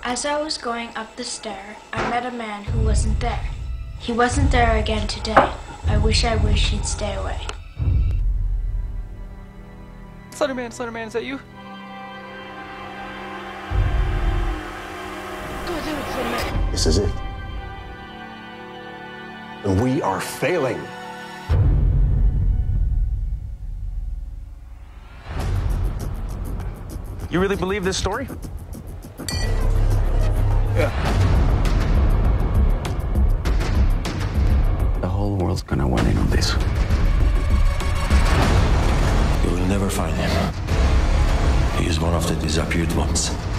As I was going up the stair, I met a man who wasn't there. He wasn't there again today. I wish he'd stay away. Slenderman, is that you? This is it. And we are failing. You really believe this story? Yeah. The whole world's gonna weigh in on this. You will never find him. He is one of the disappeared ones.